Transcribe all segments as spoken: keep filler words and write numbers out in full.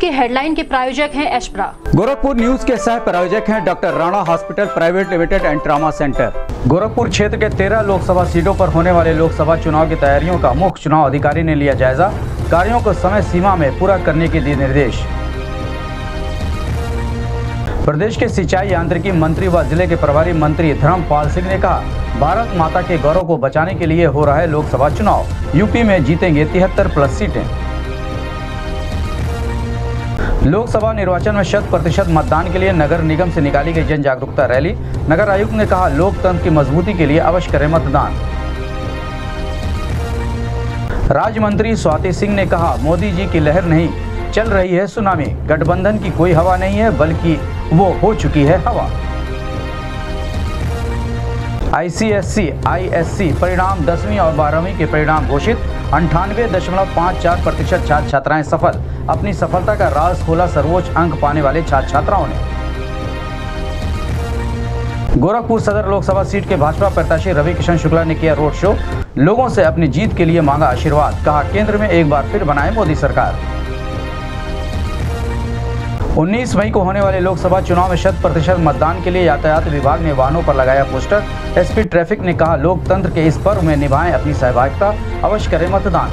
के हेडलाइन के प्रायोजक हैं एशप्रा। गोरखपुर न्यूज के सह प्रायोजक हैं doctor Rana hospital private limited and trauma centre. Gorakhpur क्षेत्र के तेरह लोकसभा सीटों पर होने वाले लोकसभा चुनाव की तैयारियों का मुख्य चुनाव अधिकारी ने लिया जायजा। कार्यों को समय सीमा में पूरा करने के दिए निर्देश। प्रदेश के सिंचाई यांत्रिकी मंत्री व जिले के प्रभारी मंत्री धर्मपाल सिंह ने कहा, भारत माता के गौरव को बचाने के लिए हो रहा है लोकसभा चुनाव। यूपी में जीतेंगे तिहत्तर प्लस सीटें। लोकसभा निर्वाचन में शत प्रतिशत मतदान के लिए नगर निगम से निकाली गई जन जागरूकता रैली। नगर आयुक्त ने कहा, लोकतंत्र की मजबूती के लिए अवश्य करें मतदान। राज्य मंत्री स्वाति सिंह ने कहा, मोदी जी की लहर नहीं, चल रही है सुनामी। गठबंधन की कोई हवा नहीं है, बल्कि वो हो चुकी है हवा। आईसीएसई आईएससी परिणाम दसवीं और बारहवीं के परिणाम घोषित। अंठानवे दशमलव पाँच चार प्रतिशत छात्र छात्राएं सफल। अपनी सफलता का राज खोला सर्वोच्च अंक पाने वाले छात्र छात्राओं ने। गोरखपुर सदर लोकसभा सीट के भाजपा प्रत्याशी रवि किशन शुक्ला ने किया रोड शो। लोगों से अपनी जीत के लिए मांगा आशीर्वाद। कहा, केंद्र में एक बार फिर बनाए मोदी सरकार। उन्नीस मई को होने वाले लोकसभा चुनाव में शत प्रतिशत मतदान के लिए यातायात विभाग ने वाहनों पर लगाया पोस्टर। एसपी ट्रैफिक ने कहा, लोकतंत्र के इस पर्व में निभाएं अपनी सहभागिता, अवश्य करें मतदान।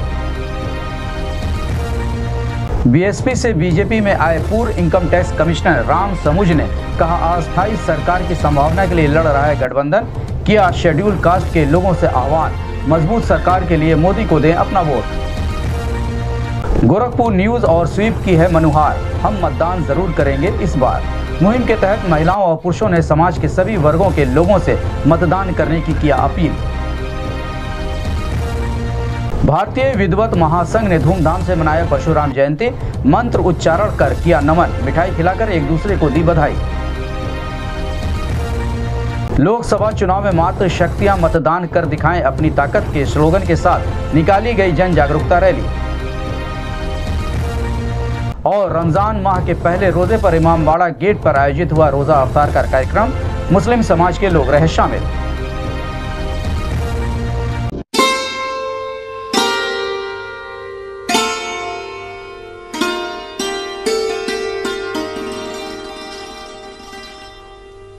बीएसपी से बीजेपी में आए पूर्व income tax commissioner Ram Samujh ने कहा, अस्थायी सरकार की संभावना के लिए लड़ रहा है गठबंधन। किया शेड्यूल कास्ट के लोगों से आह्वान, मजबूत सरकार के लिए मोदी को दें अपना वोट। गोरखपुर न्यूज और स्वीप की है मनुहार, हम मतदान जरूर करेंगे इस बार। मुहिम के तहत महिलाओं और पुरुषों ने समाज के सभी वर्गों के लोगों से मतदान करने की किया अपील। भारतीय विद्वत महासंघ ने धूमधाम से मनाया परशुराम जयंती। मंत्र उच्चारण कर किया नमन, मिठाई खिलाकर एक दूसरे को दी बधाई। लोकसभा चुनाव में मात्र शक्तियां मतदान कर दिखाएं अपनी ताकत के स्लोगन के साथ निकाली गई जन जागरूकता रैली। और रमजान माह के पहले रोजे पर इमामबाड़ा गेट पर आयोजित हुआ रोजा अफ्तार का कार्यक्रम। मुस्लिम समाज के लोग रहे शामिल।